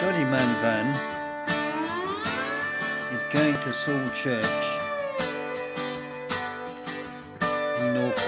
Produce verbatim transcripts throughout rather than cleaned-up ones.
Soddyman van is going to Salle Church in Norfolk.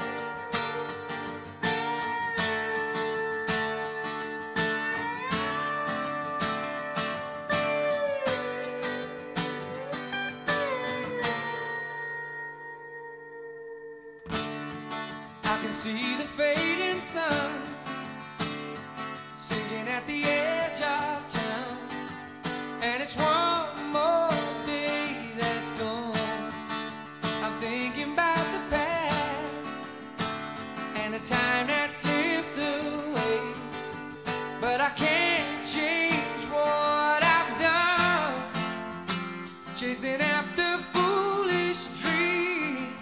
I can see the fading sun sinking at the edge of town, and it's one more day that's gone. I'm thinking about the past and the time that slipped away, but I can't change what I've done, chasing after foolish dreams.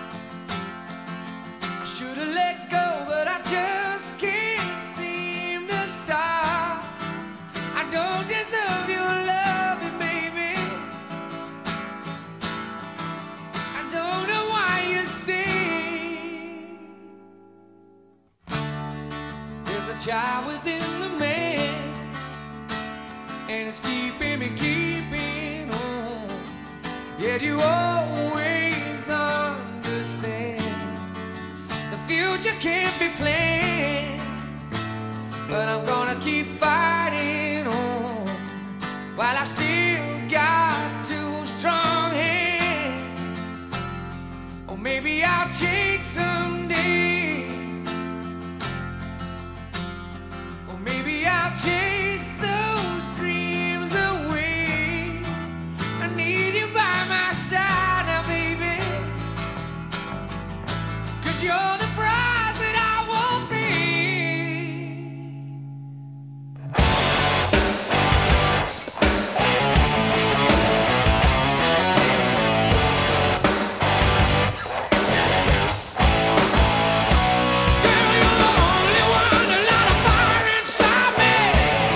I should've let go, but I just can't seem to stop. I don't deserve your loving, baby. I don't know why you stay. There's a child within the man, and it's keeping me, keeping on. Yet you always understand the future can't be planned, but I'm gonna keep fighting on while I've still got two strong hands. Or maybe I'll change someday, or maybe I'll chase those dreams away. I need you by my side now, baby, 'cause you're the prize that I won't be. Girl, you're the only one to light a fire inside me.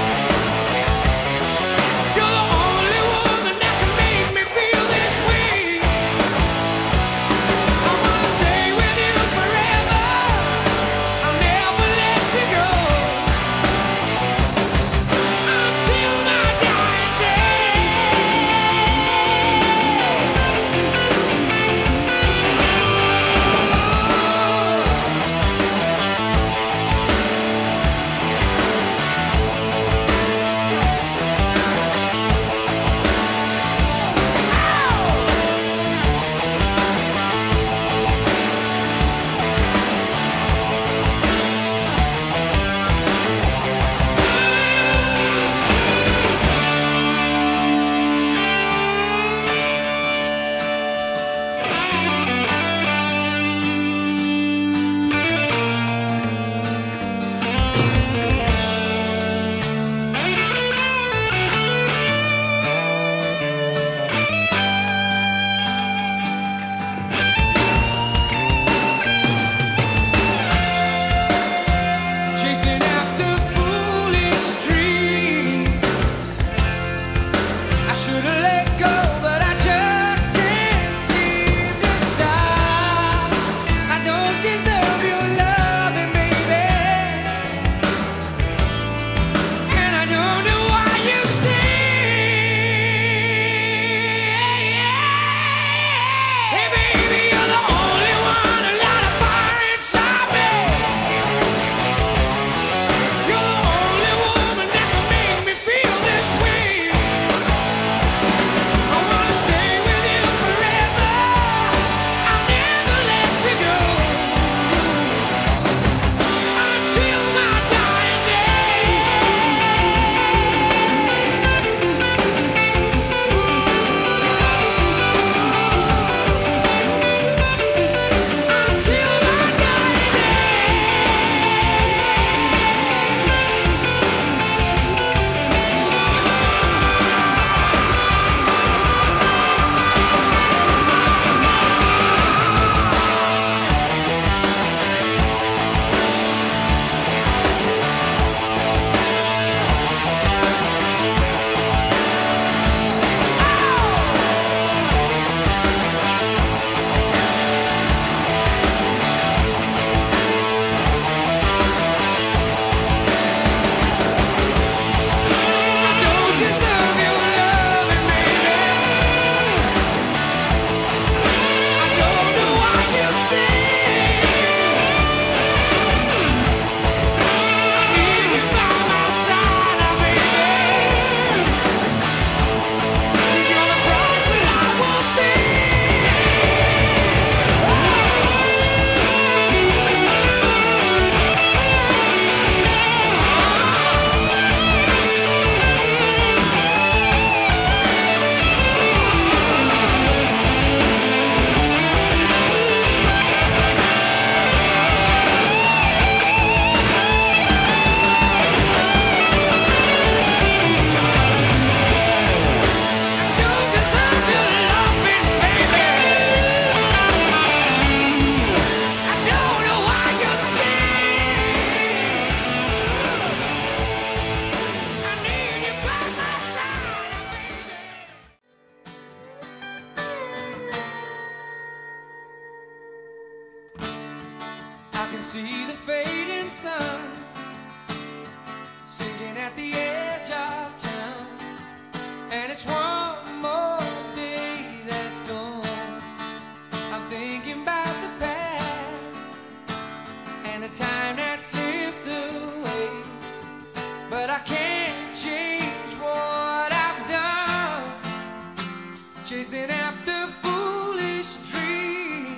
at the edge of town, and it's one more day that's gone. I'm thinking about the past and the time that slipped away, but I can't change what I've done, chasing after foolish dreams.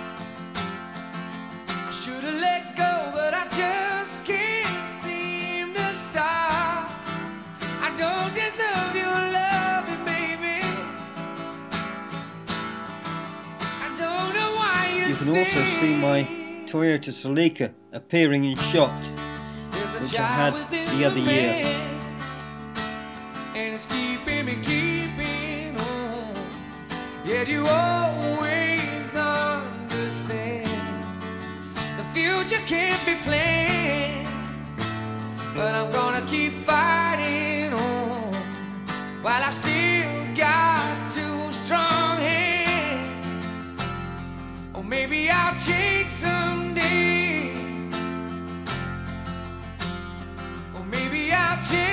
I should've let go, but I just can't seem to stop. I don't deserve your loving, baby. I don't know why you You can also see my Toyota Celica appearing in shot, which I had the other year. And it's keeping me, keeping on. Yet you always understand the future can't be planned, but I'm gonna keep fighting on while I've still got two strong hands. Or maybe I'll change someday. Or maybe I'll change.